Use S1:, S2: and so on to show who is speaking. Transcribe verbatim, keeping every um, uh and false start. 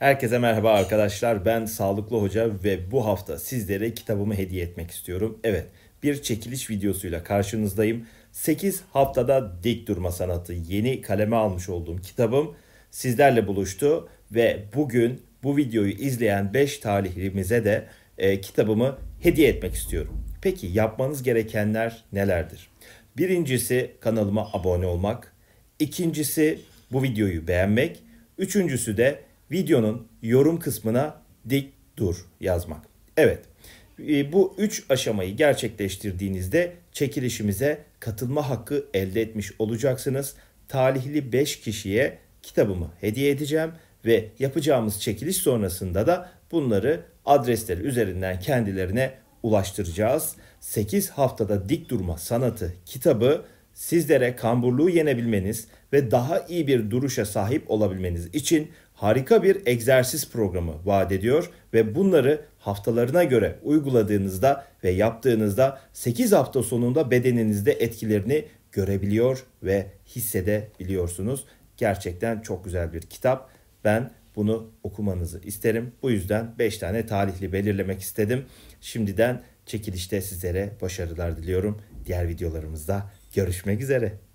S1: Herkese merhaba arkadaşlar. Ben Sağlıklı Hoca ve bu hafta sizlere kitabımı hediye etmek istiyorum. Evet, bir çekiliş videosuyla karşınızdayım. sekiz haftada dik durma sanatı yeni kaleme almış olduğum kitabım sizlerle buluştu ve bugün bu videoyu izleyen beş talihlimize de e, kitabımı hediye etmek istiyorum. Peki yapmanız gerekenler nelerdir? Birincisi kanalıma abone olmak. İkincisi bu videoyu beğenmek. Üçüncüsü de videonun yorum kısmına dik dur yazmak. Evet, e, bu üç aşamayı gerçekleştirdiğinizde çekilişimize katılma hakkı elde etmiş olacaksınız. Talihli beş kişiye kitabımı hediye edeceğim ve yapacağımız çekiliş sonrasında da bunları adresleri üzerinden kendilerine ulaştıracağız. sekiz haftada dik durma sanatı kitabı sizlere kamburluğu yenebilmeniz ve daha iyi bir duruşa sahip olabilmeniz için harika bir egzersiz programı vaat ediyor ve bunları haftalarına göre uyguladığınızda ve yaptığınızda sekiz hafta sonunda bedeninizde etkilerini görebiliyor ve hissedebiliyorsunuz. Gerçekten çok güzel bir kitap. Ben bunu okumanızı isterim. Bu yüzden beş tane talihli belirlemek istedim. Şimdiden çekilişte sizlere başarılar diliyorum. Diğer videolarımızda görüşmek üzere.